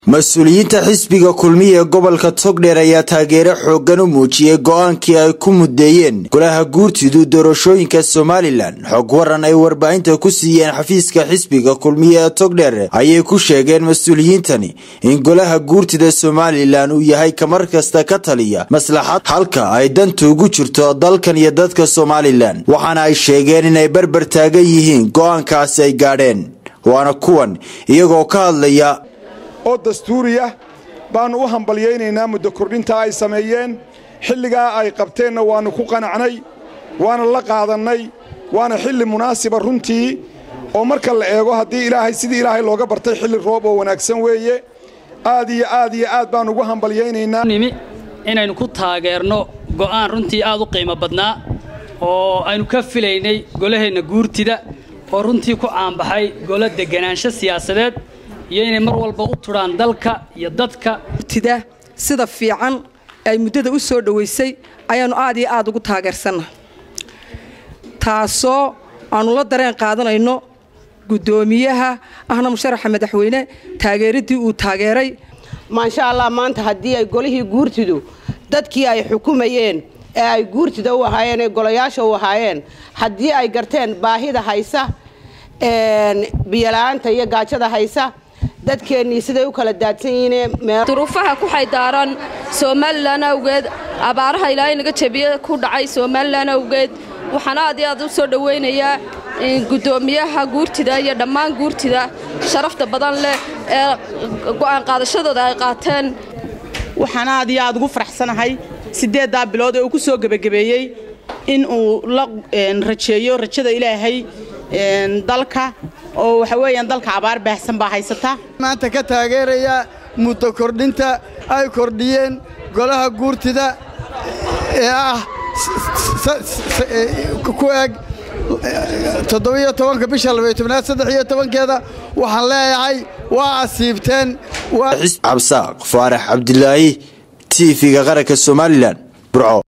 mas-uuliyiinta xisbiga kulmiye gobolka Togdheer ayaa taageero xooggan u muujiyay go'aankii ay ku mudeeyeen golaha guurtidu doorashooyinka Somaliland. Xog waran ay warbaahinta ku siiyeen xafiiska xisbiga kulmiye ee Togdheer ayay ku sheegeen mas-uuliyiintani in golaha guurtida Somaliland uu yahay kamar kasta ka taliya maslaxad halka ay dantu ugu jirto dalkan iyo dadka Somaliland, waxaana ay sheegeen inay barbar taagan yihiin go'aankaasi ay gaadheen. waana kuwan iyagoo ka hadlaya oo dastuuriya baan u hambalyeynayna muddo kordhinta ay sameeyeen xilliga ay qabteenna waanu ku qanacnay waana la qaadanay waana xilli munaasiba runtii oo marka la eego hadii Ilaahay sidii Ilaahay looga bartay xilli roob oo wanaagsan weeye aad iyo aad baan ugu hambalyeynayna inaynu ku taageerno go'aan runtii aad u qiimo badnaa oo aynu ka filaynay golaheena guurtida oo runtii ku aanbaxay golo deganaansho siyaasadeed iyo inay mar walba u turaan dalka iyo dadka tida sida fiican ay muddada u soo dhaweysay ayaanu aad iyo aad ugu taageersanahay taasoo aanu la dareen qaadanayno gudoomiyaha ahna musharaxa madaxweyne taageeridii uu taageeray ma sha Allah maanta hadii ay golihii guurtidu dadkii ay xukumayeen ee ay guurtida u ahaayeen ee golayaasha u ahaayeen hadii ay garteen baahida haysa biyalaanta iyo gaajada haysa dadkeenii siday u kala daadsan yihiin duruufaha ku xaydaaran Somaliland awgeed abaaraha Ilaahay naga jabiye ku dhacay Somaliland awgeed waxaan aad iyo aad u soo dhaweynayaa gudoomiyaha guurtida iyo dhammaan guurtida sharafta badan leh ee go'aan qaadashadooda ay qaateen. waxaan aad iyo aad ugu faraxsanahay 8 bilood oo ku soo gabagabeeyay in uu la rajeeyo rajada Ilaahay dalka oo waxa weeyaan dalka abaar baahsan baa haysata maanta ka taageeraya muddo kordhinta ay kordhiyeen golaha guurtida ee ah ku eeg 17 bisha 2013 waxaan leeyahay waa asiibteen Absaaq Faarax Cabdilaahi TV-ga qaranka Somaliland Burco.